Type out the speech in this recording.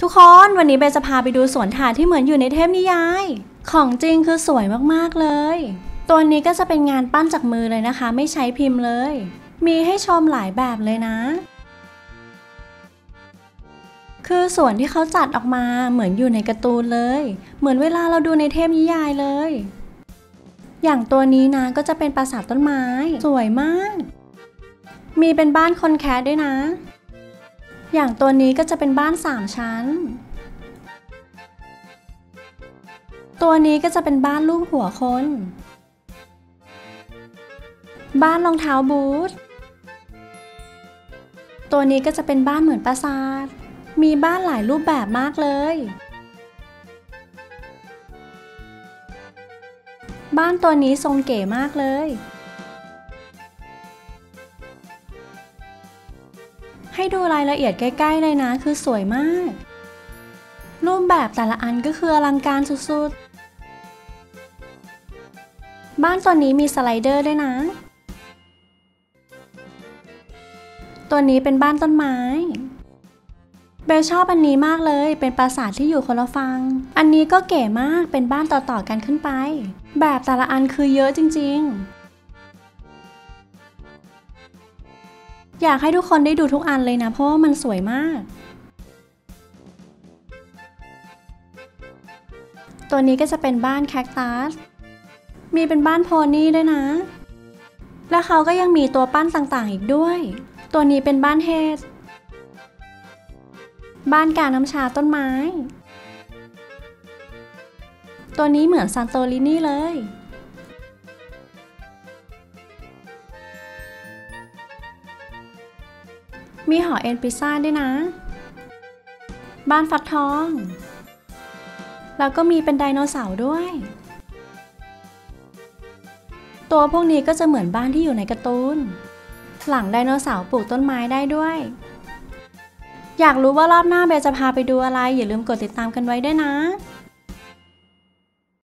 ทุกคนวันนี้เบจะพาไปดูสวนถาดที่เหมือนอยู่ในเทพนิยายของจริงคือสวยมากๆเลยตัวนี้ก็จะเป็นงานปั้นจากมือเลยนะคะไม่ใช้พิมพ์เลยมีให้ชมหลายแบบเลยนะคือสวนที่เขาจัดออกมาเหมือนอยู่ในการ์ตูนเลยเหมือนเวลาเราดูในเทพนิยายเลยอย่างตัวนี้นะก็จะเป็นปราสาทต้นไม้สวยมากมีเป็นบ้านคนแคสด้วยนะอย่างตัวนี้ก็จะเป็นบ้าน3ชั้นตัวนี้ก็จะเป็นบ้านรูปหัวคนบ้านรองเท้าบูทตัวนี้ก็จะเป็นบ้านเหมือนปราสาทมีบ้านหลายรูปแบบมากเลยบ้านตัวนี้ทรงเก๋มากเลยให้ดูรายละเอียดใกล้ๆเลยนะคือสวยมากรูปแบบแต่ละอันก็คืออลังการสุดๆบ้านตัวนี้มีสไลเดอร์ด้วยนะตัวนี้เป็นบ้านต้นไม้เบลชอบอันนี้มากเลยเป็นปราสาทที่อยู่คนละฝั่งอันนี้ก็เก๋มากเป็นบ้านต่อๆกันขึ้นไปแบบแต่ละอันคือเยอะจริงๆอยากให้ทุกคนได้ดูทุกอันเลยนะเพราะว่ามันสวยมากตัวนี้ก็จะเป็นบ้านแคคตัสมีเป็นบ้านโพนี่ด้วยนะและเขาก็ยังมีตัวปั้นต่างๆอีกด้วยตัวนี้เป็นบ้านเฮดบ้านกาน้ำชาต้นไม้ตัวนี้เหมือนซานโตรินีเลยมีหอเอ็นพิซซ่าด้วยนะบ้านฟักทองแล้วก็มีเป็นไดโนเสาร์ด้วยตัวพวกนี้ก็จะเหมือนบ้านที่อยู่ในการ์ตูนหลังไดโนเสาร์ปลูกต้นไม้ได้ด้วยอยากรู้ว่ารอบหน้าเบลจะพาไปดูอะไรอย่าลืมกดติดตามกันไว้ด้วยนะ